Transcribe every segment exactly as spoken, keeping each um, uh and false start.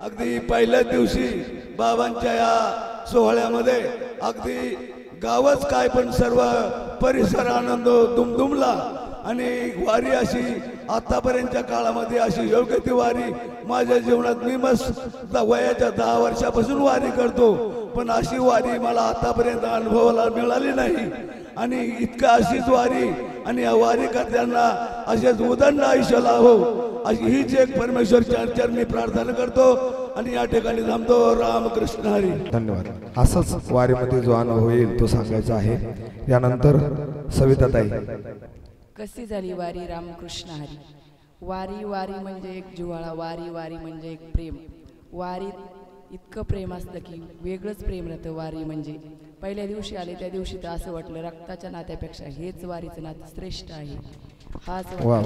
अगदी पहिल्याच दिवशी बाबांच्या या सोहळ्यामध्ये अगदी गावच काय पण सर्व परिसर आनंद दुमदुमला आणि वारी अशी आतापर्यंतच्या काळामध्ये अशी योग्य ती वारी माझ्या जीवनात मी मस्त वयाच्या दहा वर्षापासून वारी करतो, पण अशी वारी मला आतापर्यंत अनुभवायला मिळाली नाही. आणि इतका अशीच वारी आणि या वारी करताना असेच उदंड आयुष्य लाभो अशी हीच एक परमेश्वर चरणी प्रार्थना करतो आणि या ठिकाणी थांबतो. रामकृष्ण हरी. धन्यवाद. असंच वारीमध्ये जो अनुभव येईल तो सांगायचा आहे. यानंतर सविताताई. कशी झाली वारी रामकृष्ण हरी. वारी वारी म्हणजे एक जिव्हाळा, वारी वारी म्हणजे एक प्रेम. वारीत इतकं प्रेम असतं की वेगळंच प्रेम राहतं. वारी म्हणजे पहिल्या दिवशी आले त्या दिवशी तर असं वाटलं रक्ताच्या नात्यापेक्षा हेच वारीचं नातं श्रेष्ठ आहे. हाच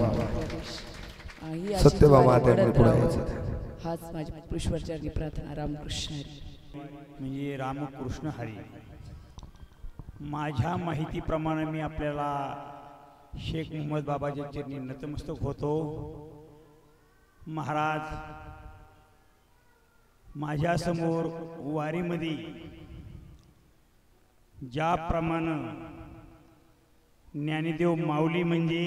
हाच माझी ईश्वरचरणी प्रार्थना. रामकृष्ण हरी. म्हणजे रामकृष्ण हरी. माझ्या माहितीप्रमाणे मी आपल्याला शेख मोहम्मद बाबाच्या चरणी नतमस्तक होतो. महाराज माझ्यासमोर वारीमध्ये ज्याप्रमाणे ज्ञानदेव माऊली म्हणजे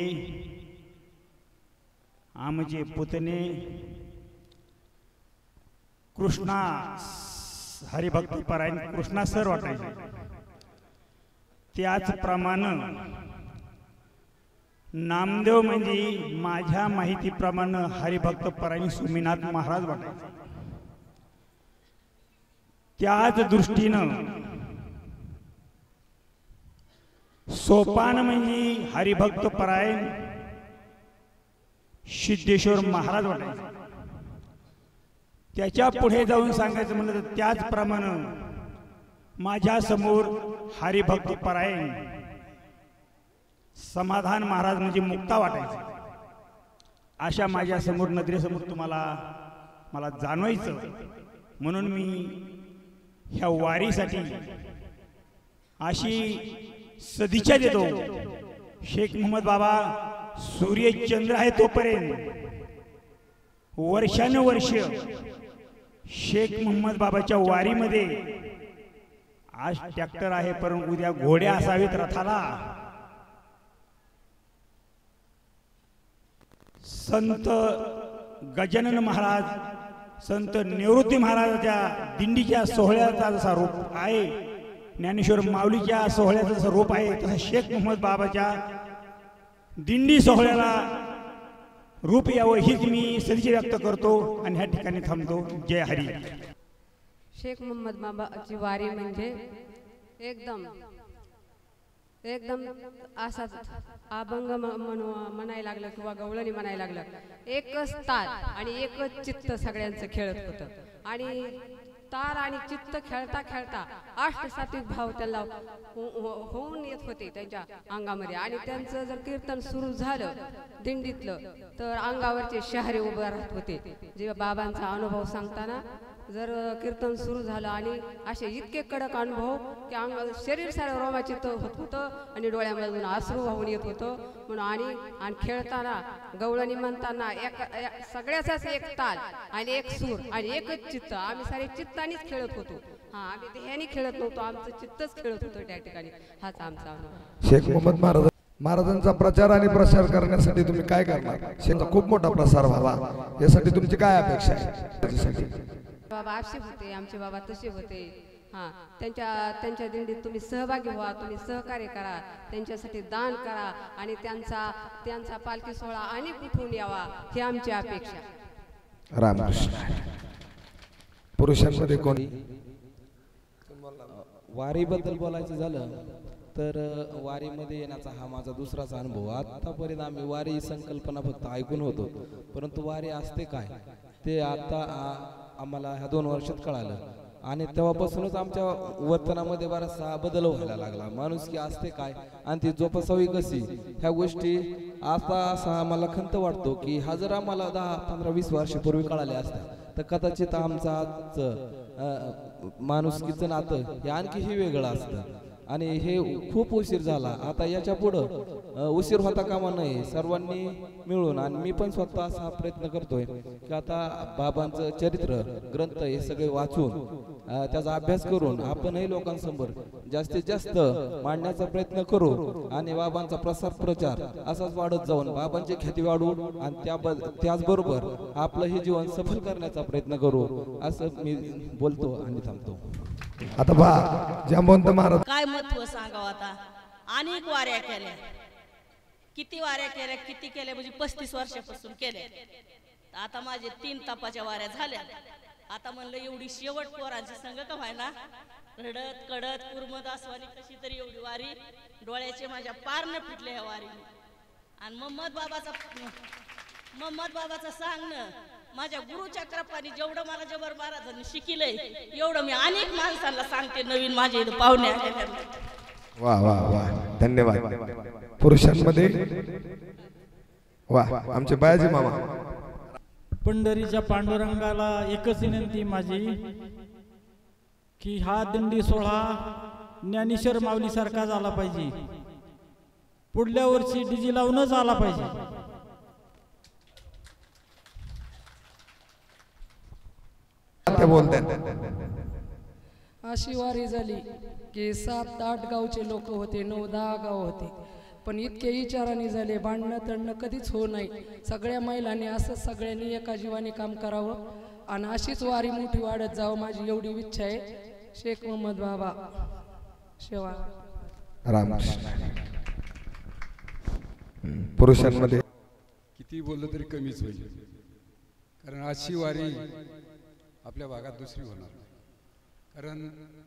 आमचे पुतणे कृष्णा हरिभक्त परायण कृष्णा सर वाटायचे, त्याचप्रमाणे नामदेव म्हणजे माझ्या माहितीप्रमाणे हरिभक्त परायण सुमीनाथ महाराज वाटायचे. त्याच दृष्टीनं सोपान म्हणजे हरिभक्त परायण सिद्धेश्वर महाराज वाटायचे. त्याच्या पुढे जाऊन सांगायचं म्हणलं तर त्याचप्रमाणे माझ्या समोर हरिभक्त परायण समाधान महाराज म्हणजे मुक्ता वाटायचे. अशा माझ्या समोर नजरेसमोर तुम्हाला मला जाणवायचं म्हणून मी ह्या वारीसाठी अशी सदिच्छा देतो. शेख मोहम्मद बाबा सूर्य चंद्र आहे तोपर्यंत वर्षानुवर्ष शेख मोहम्मद बाबाच्या वारीमध्ये आज ट्रॅक्टर आहे परंतु उद्या घोडे असावेत रथाला. संत गजानन महाराज संत निवृत्ती महाराजाच्या दिंडीच्या सोहळ्याचा जसा रूप आहे, ज्ञानेश्वर माऊलीच्या सोहळ्याचं जसं रूप आहे, तसं शेख मोहम्मद बाबाच्या दिंडी सोहळ्याला रूप यावं हीच मी सदिच्छा व्यक्त करतो आणि ह्या ठिकाणी थांबतो. जय हरी. शेख मोहम्मद बाबाची वारी म्हणजे एकदम एकदम असा अभंग म्हणू म्हणायला लागलं किंवा गवळणी म्हणायला लागलं. एकच ताल आणि एकच चित्त सगळ्यांचं खेळत होतं आणि ताल आणि चित्त खेळता खेळता अष्टसात्विक भाव त्याला होऊन येत होते त्यांच्या अंगामध्ये. आणि त्यांचं जर कीर्तन सुरू झालं दिंडीतलं तर अंगावरचे शहारे उभे राहत होते. जेव्हा बाबांचा अनुभव सांगताना जर कीर्तन सुरू झालं आणि असे इतके कडक अनुभव की अंग शरीर सारं रोमाचित होत होतं आणि डोळ्यामधून अश्रू वाहून येत होतं म्हणून. आणि आणि खेळताना गवळणी म्हणताना एक सगळ्याचाच एक ताल आणि एक सूर आणि एकच चित्त. आम्ही सारे चित्तानेच खेळत होतो. हा आम्ही ध्येयाने खेळत नव्हतो, आमचं चित्तच खेळत होतं त्या ठिकाणी. हाच आमचा अनुभव. शेख मोहम्मद महाराज महाराजांचा प्रचार आणि प्रसार करण्यासाठी तुम्ही काय करणार? शेखचा खूप मोठा प्रसार व्हावा यासाठी तुमची काय अपेक्षा आहे? बाबा असे होते, आमचे बाबा तसे होते. हां त्यांच्या त्यांच्या दिंडीत तुम्ही सहभागी व्हा, तुम्ही सहकार्य करा, त्यांच्यासाठी दान करा आणि त्यांचा त्यांचा पालखी सोहळा आणि कुठून यावा ही आमची अपेक्षा. रामकृष्ण. पुरुषांमध्ये कोणी वारीबद्दल बोलायचं झालं तर वारीमध्ये येण्याचा हा माझा दुसराच अनुभव. आतापर्यंत आम्ही वारी संकल्पना फक्त ऐकून होतो, परंतु वारी असते काय ते आता आम्हाला ह्या दोन वर्षात कळालं. आणि तेव्हापासूनच आमच्या वर्तनामध्ये बराचसा बदल व्हायला लागला. माणुसकी असते काय आणि ती जोपासावी कशी ह्या गोष्टी आता असा आम्हाला खंत वाटतो की हा जर आम्हाला दहा पंधरा वीस वर्षापूर्वी कळाले असतात तर कदाचित आमचं आजचं माणुसकीचं नातं हे आणखीही वेगळं असतं. आणि हे खूप उशीर झाला. आता याच्या पुढं अ, उशीर होता कामा नये. सर्वांनी मिळून आणि मी पण स्वतः असा प्रयत्न करतोय की आता बाबांचं चरित्र ग्रंथ हे सगळे वाचून अ, त्याचा अभ्यास करून आपणही लोकांसमोर जास्तीत जास्त मांडण्याचा प्रयत्न करू आणि बाबांचा प्रसार प्रचार असाच वाढत जाऊन बाबांची ख्याती वाढवू आणि त्या त्याचबरोबर आपलं हे जीवन सफल करण्याचा प्रयत्न करू असं मी बोलतो आणि थांबतो. आता बा जांबवंत महाराज काय महत्व सांगावं आता. अनेक वाऱ्या केल्या, किती वाऱ्या केल्या किती केल्या म्हणजे पस्तीस वर्षापासून केल्या. आता माझे तीन तापाच्या वाऱ्या झाल्या. आता म्हणलं एवढी शेवट पोरांची संग का व्हायना, रडत कडत कुरमत आसवानी कशी तरी एवढी वारी डोळ्याचे माझ्या पार न फिटले ह्या वारी. आणि मोहम्मद बाबाचा मोहम्मद बाबाचं सांगणं माझ्या गुरुच्या कृपाने जेवढं मला जबर महाराजांनी शिकिलंय एवढं मी अनेक माणसांना सांगते. नवीन माझे इथं पाहुणे आले त्यांना. वा वा वा धन्यवाद. पुरुषांमध्ये वा आमचे बायाजी मामा. पंढरीच्या पांडुरंगाला एकच विनंती माझी की हा दिंडी सोहळा ज्ञानेश्वर माऊली सारखा झाला पाहिजे. पुढल्या वर्षी डीजी लावूनच आला पाहिजे. ते बोलतात अशी वारी झाली की सात आठ गावचे लोक होते, नऊ दहा गाव होते, पण इतके विचाराने झाले. भांडणं तडणं कधीच होऊ नाही. सगळ्या महिलांनी असंच सगळ्यांनी एका जीवाने काम करावं आणि अशीच वारी मोठी वाढत जावं माझी एवढी इच्छा आहे. शेख मोहम्मद बाबा शेवा. रामकृष्ण. पुरुषांमध्ये किती बोललं तरी कमीच होईल, कारण अशी वारी आपल्या भागात दुसरी होणार. कारण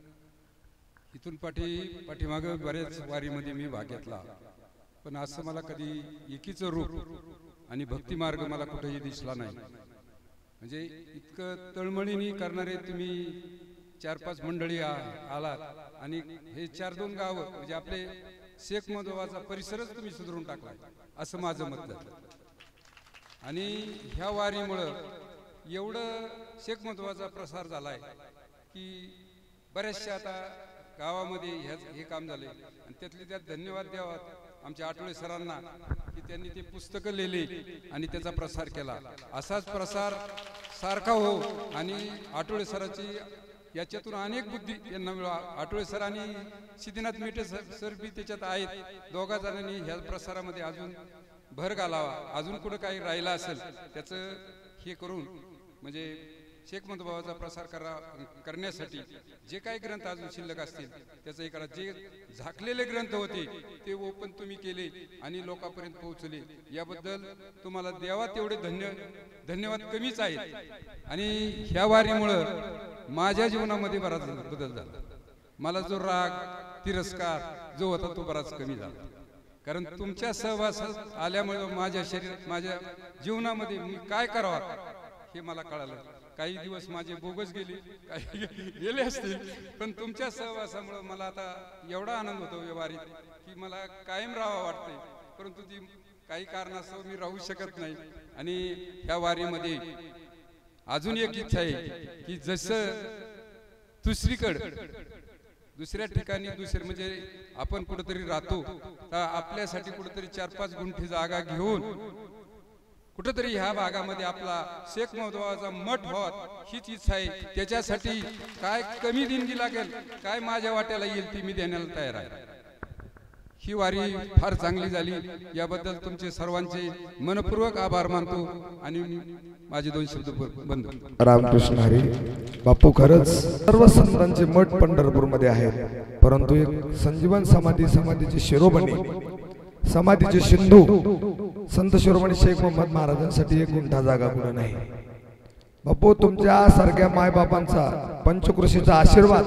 इथून पाठी पाठीमागं बऱ्याच वारीमध्ये मी भाग घेतला, पण असं मला कधी एकीचं रूप आणि भक्ती मार्ग मला कुठेही दिसला नाही. म्हणजे इतकं तळमळीने करणारे तुम्ही चार पाच मंडळी आलात आणि हे चार दोन गावं म्हणजे आपले शेख मधोबाचा परिसरच तुम्ही सुधारून टाकला असं माझं मत झालं. आणि ह्या वारीमुळं एवढं शेख मधोबाचा प्रसार झालाय की बऱ्याचशा आता गावामध्ये हे काम झाले. आणि त्यातले त्यात धन्यवाद द्यावा आमच्या आठवले सरांना की त्यांनी ते पुस्तकं लिहिली आणि त्याचा प्रसार केला. असाच प्रसार सारखा हो आणि आठवले सराची याच्यातून अनेक बुद्धी यांना मिळवा. आठवले सर आणि सिद्धीनाथ मेटे सर बी त्याच्यात आहेत. दोघा जणांनी ह्या प्रसारामध्ये अजून भर घालावा. अजून कुठं काही राहिला असेल त्याचं हे करून म्हणजे शेख मधोबाबाचा प्रसार करा करण्यासाठी जे काही ग्रंथ अजून शिल्लक असतील त्याचं करा. जे झाकलेले ग्रंथ होते ते ओपन तुम्ही केले आणि लोकांपर्यंत पोहोचले, याबद्दल तुम्हाला देवा तेवढे धन्य धन्यवाद कमीच आहेत. आणि ह्या वारीमुळं माझ्या जीवनामध्ये बराच बदल झाला. मला जो राग तिरस्कार जो होता तो बराच कमी झाला. कारण तुमच्या सहवासात आल्यामुळे माझ्या शरीरात माझ्या जीवनामध्ये मी काय करावं हे मला कळालं. काही दिवस माझे बोगस गेले, काही गेले असतील, पण तुमच्या सहवासामुळे मला आता एवढा आनंद होतो या वारीत की मला कायम राहावं वाटतंय. परंतु ती काही कारणास्तव मी राहू शकत नाही. आणि ह्या वारीमध्ये अजून एक इच्छा आहे की जसं दुसरीकडे दुसऱ्या ठिकाणी दुसरे म्हणजे आपण कुठेतरी राहतो तर आपल्यासाठी कुठेतरी चार पाच गुंठी जागा घेऊन कुठेतरी ह्या भागामध्ये आपला शेख मधोबाचा मठ व्हावा हीच इच्छा आहे. त्याच्यासाठी काय कमी देणगी लागेल, काय माझ्या वाट्याला येईल ती मी देण्याला तयार आहे. ही वारी फार चांगली झाली, याबद्दल तुमचे सर्वांचे मनपूर्वक आभार मानतो आणि माझे दोन शब्द बंद. रामकृष्ण हरी. बापू खरंच सर्व संतांचे मठ पंढरपूरमध्ये आहेत, परंतु एक संजीवन समाधी समाधीचे शिरोमणी समाधीचे सिंधू संत शिरोमणी शेख मोहम्मद महाराजांसाठी एक गुंठा जागा कुठे नाही. बापू तुमच्या सारख्या मायबापांचा पंचकृषीचा आशीर्वाद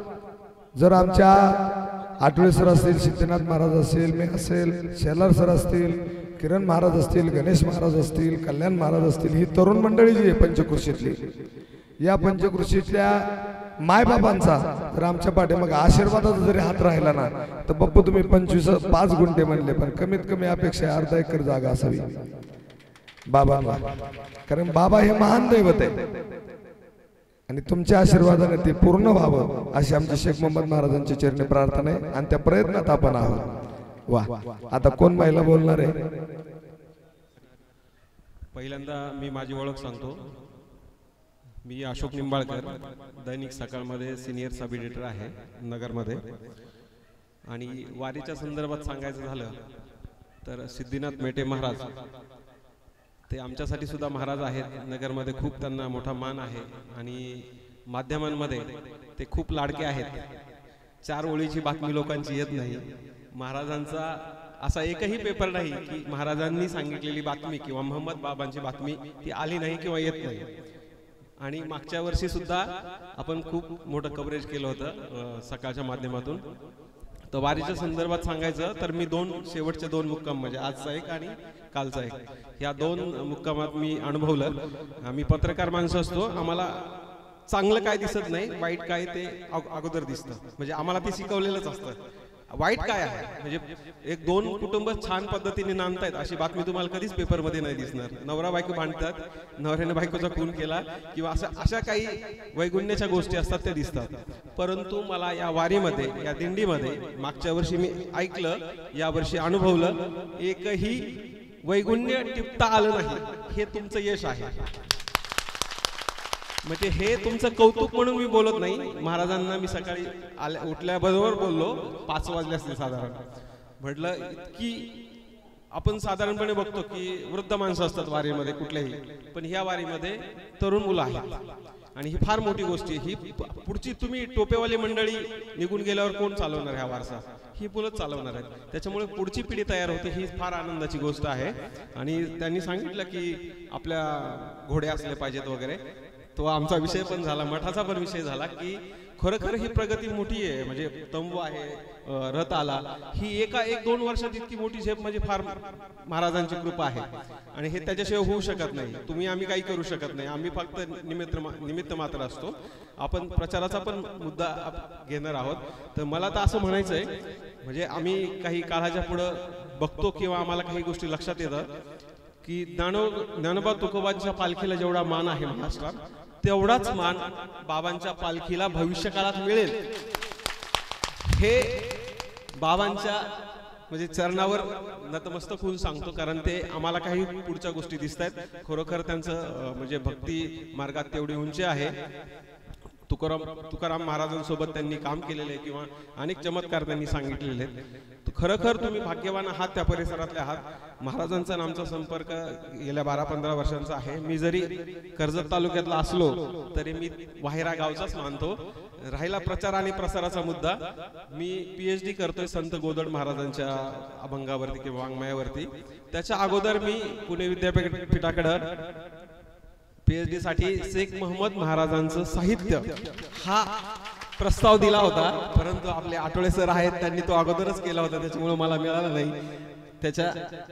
जर आमच्या आठवले सर असतील, सिद्धनाथ महाराज असेल, मी असेल, शेलार सर असतील, किरण महाराज असतील, गणेश महाराज असतील, कल्याण महाराज असतील, ही तरुण मंडळी जी आहे पंचकृषीतली, या पंचकृषीतल्या मायबाबांचा तर आमच्या पाठीमागे आशीर्वादाचा जरी हात राहिला ना तर बाप्पू तुम्ही पंचवीस पाच गुंठे म्हणले, पण कमीत कमी अपेक्षा अर्धा एकर जागा असावी बाबांना. कारण बाबा हे महान दैवत आहे आणि तुमच्या आशीर्वादाने ते पूर्ण व्हावं अशी आमची शेख मोहम्मद महाराजांची चरणी प्रार्थना आहे आणि त्या प्रयत्नात आपण आहोत. वा, आता कोण महिला बोलणार आहे? पहिल्यांदा मी माझी ओळख सांगतो. मी अशोक निंबाळकर, दैनिक सकाळमध्ये सिनियर सब एडिटर आहे नगरमध्ये. आणि वारीच्या संदर्भात सांगायचं झालं तर सिद्धीनाथ मेटे महाराज ते आमच्यासाठी सुद्धा महाराज आहेत. नगरमध्ये खूप त्यांना मोठा मान आहे आणि माध्यमांमध्ये ते खूप लाडके आहेत. चार ओळीची बातमी लोकांची येत नाही. महाराजांचा असा एकही पेपर नाही की महाराजांनी सांगितलेली बातमी किंवा मोहम्मद बाबांची बातमी ती आली नाही किंवा येत नाही. आणि मागच्या वर्षी सुद्धा आपण खूप मोठं कव्हरेज केलं होतं सकाळच्या माध्यमातून. तर वारीच्या संदर्भात सांगायचं तर मी दोन शेवटचे दोन मुक्काम म्हणजे आजचा एक आणि कालचा एक, या दोन मुक्कामात मी अनुभवलं. आम्ही पत्रकार माणसं असतो, आम्हाला चांगलं काय दिसत नाही, वाईट काय ते अगोदर दिसतं. म्हणजे आम्हाला ते शिकवलेलंच असतं. वाईट काय आहे म्हणजे एक दोन कुटुंब छान पद्धतीने नांदतायत अशी बातमी तुम्हाला कधीच पेपरमध्ये नाही दिसणार. नवरा बायको भांडतात, नवऱ्याने बायकोचा खून केला किंवा अशा अशा काही वैगुण्याच्या गोष्टी असतात त्या दिसतात. परंतु मला या वारीमध्ये, या दिंडीमध्ये मागच्या वर्षी मी ऐकलं, या वर्षी अनुभवलं, एकही वैगुण्य टिपता आलं नाही. हे तुमचं यश आहे. म्हणजे हे तुमचं कौतुक म्हणून मी बोलत नाही. महाराजांना मी सकाळी आल्या उठल्याबरोबर बोललो, पाच वाजले असतील साधारण. म्हटलं की आपण साधारणपणे बघतो की वृद्ध माणसं असतात वारीमध्ये कुठल्याही, पण ह्या वारीमध्ये तरुण मुलं आहेत आणि ही फार मोठी गोष्ट आहे. ही पुढची तुम्ही टोपेवाली मंडळी निघून गेल्यावर कोण चालवणार हा वारसा? ही मुलंच चालवणार आहेत. त्याच्यामुळे पुढची पिढी तयार होते, ही फार आनंदाची गोष्ट आहे. आणि त्यांनी सांगितलं की आपल्या घोडे असले पाहिजेत वगैरे. तो आमचा विषय पण झाला, मठाचा पण विषय झाला की खरोखर ही प्रगती मोठी आहे. म्हणजे तंबू आहे, रथ आला, ही एका एक दोन वर्षात इतकी मोठी झेप म्हणजे फार महाराजांची कृपा आहे. आणि हे त्याच्याशिवाय होऊ शकत नाही. तुम्ही आम्ही काही करू शकत नाही. आम्ही फक्त निमित्त निमित्त मात्र असतो. आपण प्रचाराचा पण मुद्दा घेणार आहोत. तर मला तर असं म्हणायचं आहे, म्हणजे आम्ही काही काळाच्या पुढं बघतो किंवा आम्हाला काही गोष्टी लक्षात येतात की ज्ञानो ज्ञानोबा तुकोबांच्या पालखीला जेवढा मान आहे महाराष्ट्रात, तेवढाच मान बाबांच्या पालखीला भविष्य काळात मिळेल. हे बाबांच्या म्हणजे चरणावर नतमस्तक होऊन सांगतो, कारण ते आम्हाला काही पुढच्या गोष्टी दिसत आहेत. खरोखर त्यांचं म्हणजे भक्ती मार्गात तेवढी उंची आहे. तुकाराम तुकाराम महाराजांसोबत त्यांनी काम केलेले आहे किंवा अनेक चमत्कार त्यांनी सांगितलेले आहेत. खरोखर तुम्ही भाग्यवान आहात, त्या परिसरातले आहात. महाराजांचा आणि आमचा संपर्क गेल्या बारा पंधरा वर्षांचा आहे. मी जरी कर्जत तालुक्यातला असलो तरी मी वाहिरा गावचाच मानतो. राहिला प्रचार आणि प्रसाराचा मुद्दा, मी पीएच डी करतोय संत गोदड महाराजांच्या अभंगावरती किंवा वाङ्मयावरती. त्याच्या अगोदर मी पुणे विद्यापीठाकडं पीएचडी साठी शेख मोहम्मद महाराजांचं साहित्य हा प्रस्ताव दिला होता, परंतु आपले आठवले सर आहेत, त्यांनी तो अगोदरच केला होता, त्याच्यामुळे मला मिळाला नाही. त्याच्या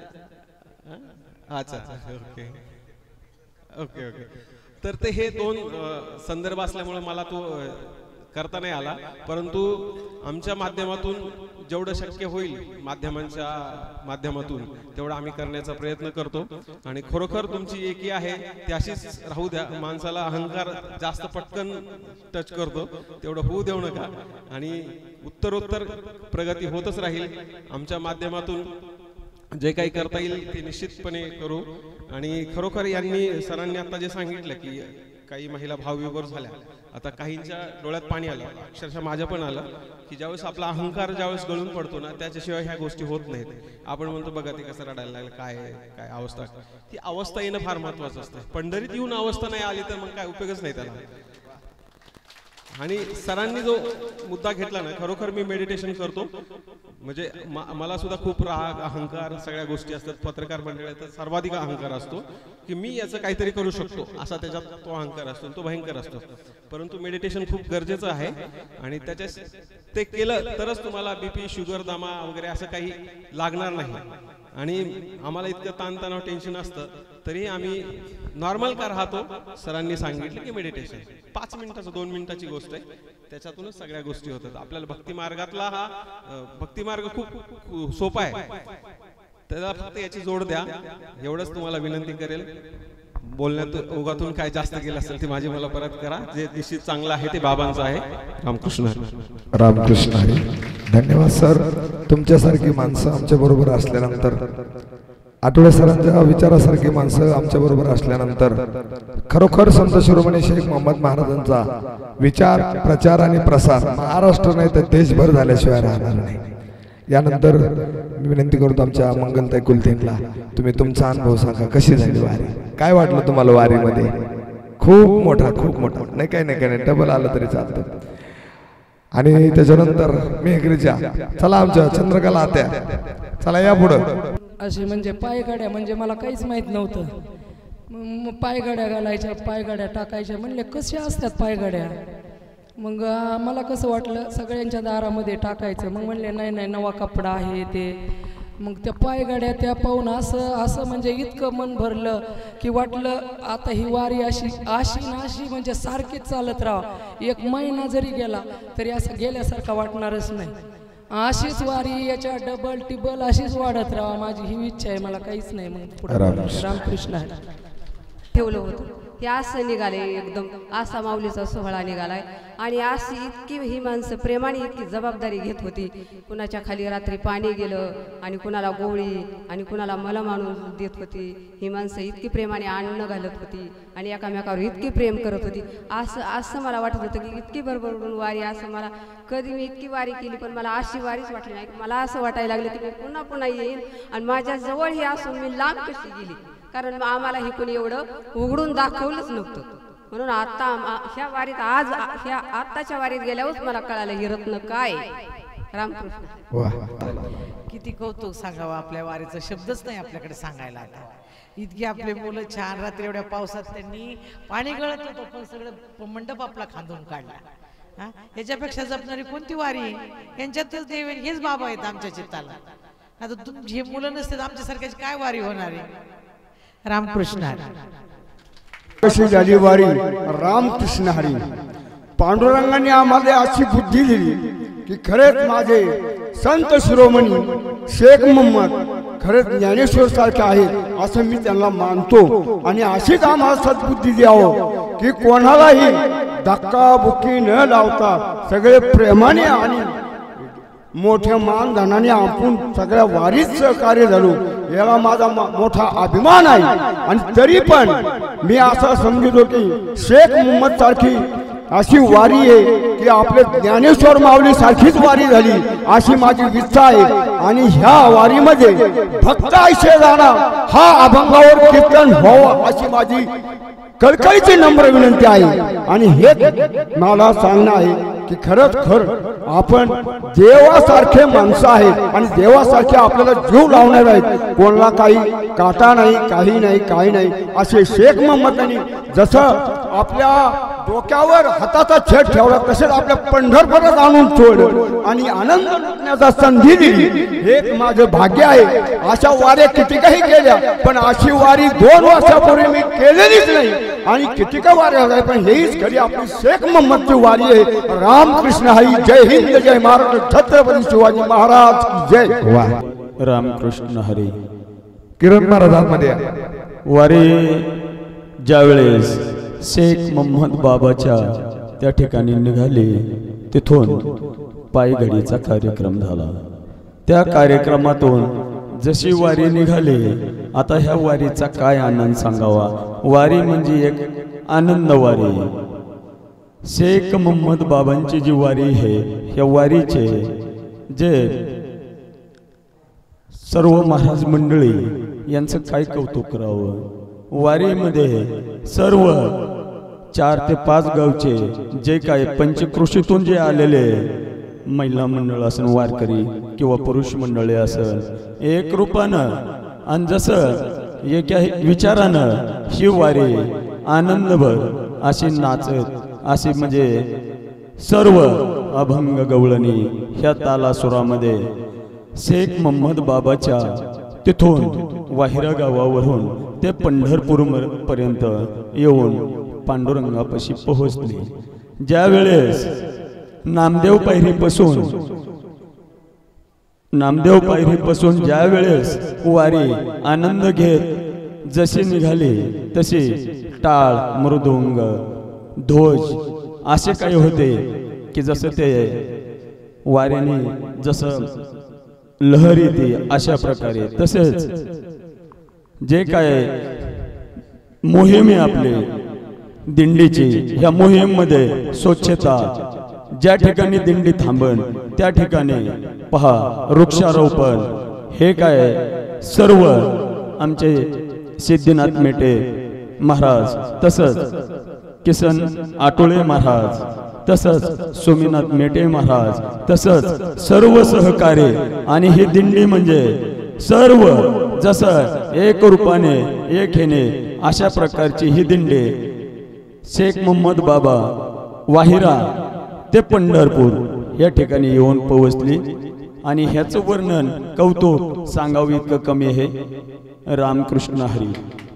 अच्छा ओके ओके ओके तर ते हे दोन संदर्भ असल्यामुळे मला तो करता नाही आला. परंतु आमच्या माध्यमातून जेवढं शक्य होईल, माध्यमांच्या माध्यमातून तेवढं आम्ही करण्याचा प्रयत्न करतो. आणि खरोखर तुमची एकी आहे ती अशीच राहू द्या. माणसाला अहंकार जास्त पटकन टच करतो, तेवढं होऊ देऊ नका. आणि उत्तरोत्तर प्रगती होतच राहील. आमच्या माध्यमातून जे काही करता येईल ते निश्चितपणे करू. आणि खरोखर यांनी सरांनी आता जे सांगितलं की काही महिला भावविभोर झाल्या, आता काहींच्या डोळ्यात पाणी आलं, अक्षरशः माझ्या पण आलं की ज्यावेळेस आपला अहंकार ज्यावेळेस गळून पडतो ना, त्याच्याशिवाय ह्या गोष्टी होत नाहीत. आपण म्हणतो बघा ते कसं रडायला लागलं, काय काय अवस्था. ती अवस्था येणं फार महत्वाचं असतं. पंढरीत येऊन अवस्था नाही आली तर मग काय उपयोगच नाही त्याला. आणि सरांनी जो मुद्दा घेतला ना, खरोखर मी मेडिटेशन करतो. म्हणजे मला सुद्धा खूप राग, अहंकार, सगळ्या गोष्टी असतात. पत्रकार मंडळात सर्वाधिक अहंकार असतो की मी याचं काहीतरी करू शकतो, असा त्याच्यात तो अहंकार असतो, तो भयंकर असतो. परंतु मेडिटेशन खूप गरजेचं आहे आणि त्याच्या ते केलं तरच तुम्हाला बीपी, शुगर, दमा वगैरे असं काही लागणार नाही. आणि आम्हाला इतकं ताणतणाव, टेन्शन असतं तरी आम्ही नॉर्मल का राहतो. सरांनी सांगितलं की मेडिटेशन पाच मिनिटाचं, दोन मिनिटाची गोष्ट आहे, त्याच्यातूनच सगळ्या गोष्टी होतात. आपल्याला भक्ती मार्गातला हा भक्ती मार्ग खूप सोपा आहे, त्याला फक्त याची जोड द्या, एवढंच तुम्हाला विनंती करेल. बोलण्यात ओघातून काय जास्त गेलं असेल ते माझी मला परत करा. जे निश्चित चांगलं आहे ते बाबांचं आहे. रामकृष्ण हरी. रामकृष्ण हरी. धन्यवाद सर. तुमच्यासारखी माणसं आमच्या बरोबर असल्यानंतर, आठवले सरांच्या विचारासारखी माणसं आमच्या बरोबर असल्यानंतर खरोखर संत शिरोमणी शेख मोहम्मद महाराजांचा विचार, प्रचार आणि प्रसार महाराष्ट्र नाही तर देशभर झाल्याशिवाय राहणार नाही. यानंतर मी विनंती करतो आमच्या मंगलताई कुलतेंना, तुम्ही तुमचा अनुभव सांगा. कशी झाली वारी? काय वाटलं तुम्हाला वारीमध्ये? खूप मोठा, खूप मोठा. नाही काय नाही काय नाही, डबल आलं तरी चालतं. आणि त्याच्यानंतर मेघरीच्या, चला आमच्या चंद्रकला आत्या, चला या पुढं. अशी म्हणजे पायगाड्या, म्हणजे मला काहीच माहीत नव्हतं. मग पायगाड्या घालायच्या, पायगाड्या टाकायच्या. म्हणले कशा असतात पायगाड्या? मग मला कसं वाटलं सगळ्यांच्या दारामध्ये टाकायचं. मग म्हणले नाही नाही, नवा कपडा आहे ते. मग त्या पायगाड्या त्या पाहून असं असं म्हणजे इतकं मन भरलं की वाटलं आता ही वारी अशी अशी ना अशी म्हणजे सारखीच चालत राहा. एक महिना जरी गेला तरी असं गेल्यासारखं वाटणारच नाही. अशीच वारी याच्या डबल टिबल अशीच वाढत राहा, माझी ही इच्छा आहे. मला काहीच नाही. मग पुढे रामकृष्ण ठेवलं होतं ते असं निघाले, एकदम आसा माऊलीचा सोहळा निघालाय. आणि अशी इतकी ही माणसं प्रेमाने इतकी जबाबदारी घेत होती. कुणाच्या खाली रात्री पाणी गेलं आणि कुणाला गोळी आणि कुणाला मलम आणून देत होती. ही माणसं इतकी प्रेमाने अन्न घालत होती आणि एकामेकावर इतकी प्रेम करत होती. असं असं मला वाटत होतं की इतकी भरभरून वारी, असं मला कधी मी इतकी वारी केली पण मला अशी वारीच वाटली नाही. मला असं वाटायला लागलं की मी पुन्हा पुन्हा येईन आणि माझ्या जवळ ही असून मी लांब कशी गेली, कारण आम्हाला ही कोणी एवढं उघडून दाखवलंच नव्हतं. म्हणून आता ह्या वारीत आज ह्या आत्ताच्या वारीत गेल्यावरच मला कळालं ही रत्न काय. रामकृष्ण. किती कौतुक सांगावं, आपल्या वारीचा शब्दच नाही आपल्याकडे सांगायला. आता इतकी आपले मुलं छान, रात्री एवढ्या पावसात त्यांनी पाणी गळत होतं पण सगळं मंडप आपला खांदून काढला. हा, याच्यापेक्षा जपणारी कोणती वारी? यांच्यातच देव हेच बाबा आहेत आमच्या चित्ताला. आता तुमची हे मुलं नसतात आमच्यासारख्याची काय वारी होणार आहे? रामकृष्ण हरी. कशी झाली वारी? रामकृष्ण हरी. पांडुरंगाने आम्हाला अशी बुद्धी दिली की खरेच माझे संत शिरोमणी शेख मोहम्मद खरेच ज्ञानेश्वर सारखे आहेत असं मी त्यांना मानतो. आणि अशीच आम्हाला सद्बुद्धी द्यावं की कोणालाही धक्काबुक्की न लावता सगळे प्रेमाने आणि मोठ्या मानधनाने आपण सगळ्या वारीत सहकार्य झालो, याला माझा मोठा अभिमान आहे. आणि तरी पण मी असं समजतो की शेख मोहम्मद सारखी अशी वारी आहे की आपले ज्ञानेश्वर माऊली सारखीच वारी झाली अशी माझी इच्छा आहे. आणि ह्या वारीमध्ये भक्त आयशे जाणार हा अभंगावर कीर्तन व्हावं अशी माझी कळकळीची नम्र विनंती आहे. आणि हे मला सांगणं आहे की खरंच खर आपण देवासारखे माणसं आहेत आणि देवासारखे आपल्याला जीव लावणार आहेत. कोणाला काही काटा नाही, काही नाही, काही नाही. असे शेख मोहम्मदांनी जसं आपल्या डोक्यावर हाताचा छेद ठेवला तसेच आपल्या पंढरपुरात आणून सोडलं आणि आनंद लुटण्याचा संधी दिली. हे माझं भाग्य आहे. अशा वाऱ्या किती काही केल्या पण अशी वारी दोन वर्षापूर्वी मी केलेलीच नाही. आणि किती का वाऱ्या झाल्या पण हेच खरी आपली शेख मोहम्मदची वारी आहे. रामकृष्ण हरी. जय हिंद, जय महाराष्ट्र, छत्रपती शिवाजी महाराज जय. रामकृष्ण हरी. किरण महाराजांमध्ये वारी ज्यावेळेस शेख मोहम्मद बाबाच्या त्या ठिकाणी निघाले तिथून पायघडीचा कार्यक्रम झाला. त्या कार्यक्रमातून जशी वारी निघाली, आता ह्या वारीचा काय आनंद सांगावा. वारी म्हणजे एक आनंद वारी. शेख मोहम्मद बाबांची जी वारी आहे ह्या वारीचे जे सर्व महाराज मंडळी यांचं काय कौतुक करावं. वारीमध्ये सर्व चार ते पाच गावचे जे काय पंचकृषीतून जे आलेले महिला मंडळ असन, वारकरी किंवा पुरुष मंडळी असन, एक रूपानं आणि जसं एका विचारानं ही वारी आनंदभर अशी नाचत अशी म्हणजे सर्व अभंग गवळणी ह्या तालासुरामध्ये शेख मोहम्मद बाबाच्या तिथून वाहिरा गावावरून ते पंढरपूर पर्यंत येऊन पांडुरंगापाशी पोहोचले. ज्या वेळेस नामदेव पायरीपासून नामदेव पायरीपासून ज्या वेळेस वारी आनंद घेत जसे निघाले तसे टाळ मृदुंग ध्वज असे काही होते की जसं ते वाऱ्याने जसं लहर येते अशा प्रकारे, तसेच जे काय मोहीम आहे आपले दिंडीची, ह्या मोहीममध्ये स्वच्छता, ज्या ठिकाणी दिंडी थांबन त्या ठिकाणी पहा वृक्षारोपण, हे काय सर्व आमचे सिद्धनाथ मेटे महाराज, तसंच किसन आटोळे महाराज, तसंच सोमीनाथ मेटे महाराज, तसंच सर्व सहकार्य आणि ही दिंडी म्हणजे सर्व जसं एक रूपाने एक हेने अशा प्रकारची ही दिंडी शेख मोहम्मद बाबा वाहिरा ते पंढरपूर या ठिकाणी येऊन पोहोचली आणि ह्याचं वर्णन कौतुक सांगावं इतकं कमी आहे. रामकृष्ण हरी.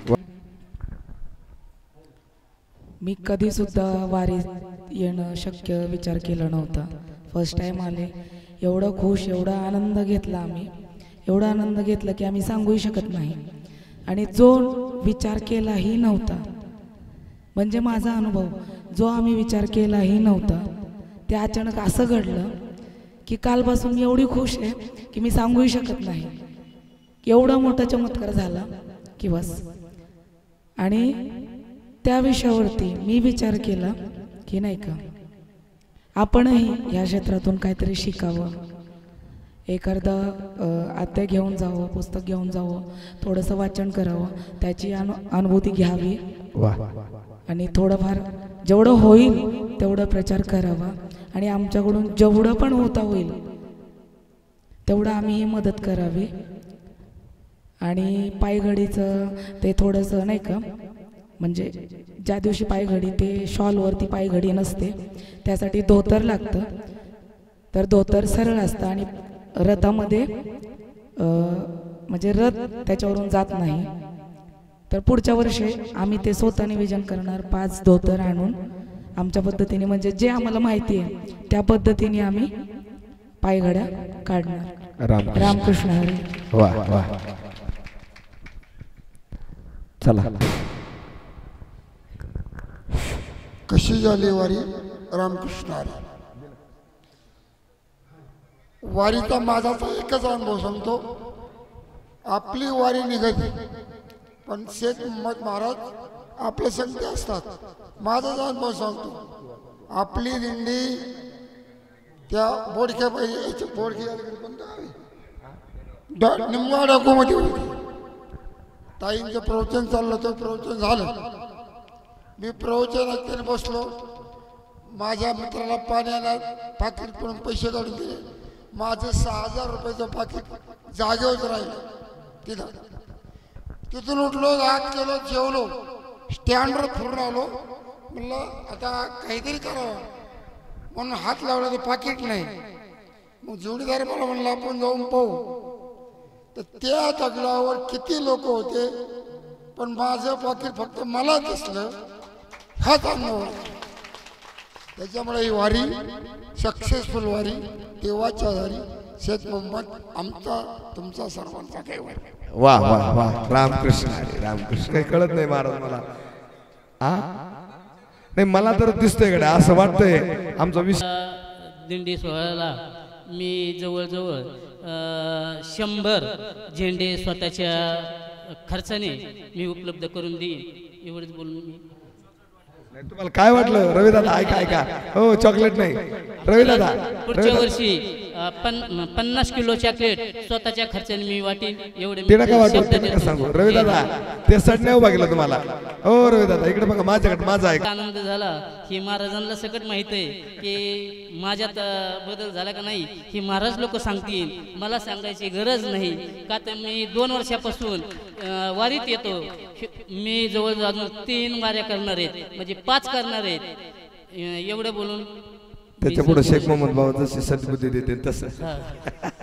मी कधी सुद्धा वारीत येणं शक्य विचार केला नव्हता. फर्स्ट टाइम आले, एवढं खुश, एवढा आनंद घेतला आम्ही, एवढा आनंद घेतला की आम्ही सांगूही शकत नाही. आणि जो विचार केलाही नव्हता, म्हणजे माझा अनुभव, जो आम्ही विचार केलाही नव्हता ते अचानक असं घडलं की कालपासून मी एवढी खुश आहे की मी सांगूही शकत नाही. एवढा मोठा चमत्कार झाला की बस. आणि त्या विषयावरती मी विचार केला की नाही का आपणही या क्षेत्रातून काहीतरी शिकावं, एखादं अध्याय घेऊन जावं, पुस्तक घेऊन जावं, थोडंसं वाचन करावं, त्याची अनु अनुभूती घ्यावी आणि थोडंफार जेवढं होईल तेवढं प्रचार करावा आणि आमच्याकडून जेवढं पण होता होईल तेवढं आम्हीही मदत करावी. आणि पायघडीचं ते थोडंसं नाही का, म्हणजे ज्या दिवशी पायघडी ते शॉलवरती पायघडी नसते, त्यासाठी धोतर लागतं, तर धोतर सरळ असतं आणि रथामध्ये म्हणजे रथ त्याच्यावरून जात नाही. तर पुढच्या वर्षी आम्ही ते स्वतः नियोजन करणार, पाच धोतर आणून आमच्या पद्धतीने, म्हणजे जे आम्हाला माहिती आहे त्या पद्धतीने आम्ही पायघड्या काढणार. रामकृष्ण हरी. वा वा. चला. कशी झाली वारी? रामकृष्ण हरी. वारीचा माझाचा एकच अनुभव सांगतो. आपली वारी निघाली पण शेख मोहम्मद महाराज आपले संगते असतात. माझाच अनुभव सांगतो. आपली दिंडी त्या बोडक्या पाहिजे बोडकी निम्मा डाकूमध्ये होती. ताईंचं प्रवचन चाललं होतं, प्रवचन झालं, मी प्रवचन ऐकताना बसलो. माझ्या मित्राला पाण्याला पाकिट पडून पैसे काढून दिले. माझं सहा हजार रुपयाचं पाकिट जागेवर राहिलं. तिथं तिथून उठलो, आत गेलो, जेवलो, स्टँडवर फिरून आलो. म्हणलं आता काहीतरी करावं म्हणून हात लावला तर पाकिट नाही. मग जोडीदार मला म्हणलं आपण जाऊन पाहू. तर त्या दगडावर किती लोक होते पण माझं पाकिट फक्त मला दिसलं. हाच अनुभव. त्याच्यामुळे ही वारी सक्सेसफुल वारी, देवाच्या वारी, शेख मोहम्मद आमचा तुमचा सर्वांचा काही वारी. वा वा वा. रामकृष्ण हरी. रामकृष्ण. काही कळत नाही महाराज मला. हा नाही, मला तर दिसतंय कडे, असं वाटतंय आमचा विषय. दिंडी सोहळ्याला मी जवळजवळ शंभर झेंडे स्वतःच्या खर्चाने मी उपलब्ध करून देईन एवढंच बोलून मी. तुम्हाला काय वाटलं रविदादा? ऐका ऐका. हो चॉकलेट नाही रविदादा. पुढच्या वर्षी पन पन्नास किलो चॉकलेट स्वतःच्या खर्चाने मी वाटेन एवढे. ते नका वाटू, सांगू रविदादा, ते सडण्या उभा केलं तुम्हाला. हो रविदादा इकडे बघा, माझ्याकडे माझा ऐका. आनंद झाला की महाराजांना सकट माहित आहे की माझ्यात बदल झाला का नाही ही महाराज लोक सांगतील, मला सांगायची गरज नाही. का तर मी दोन वर्षापासून वारीत येतो. मी जवळ अजून तीन वाऱ्या करणार आहेत, म्हणजे पाच करणार आहेत. एवढं बोलून त्याच्या पुढे शेख मोहम्मद बाबा जशी सद्बुद्धी देते तसं.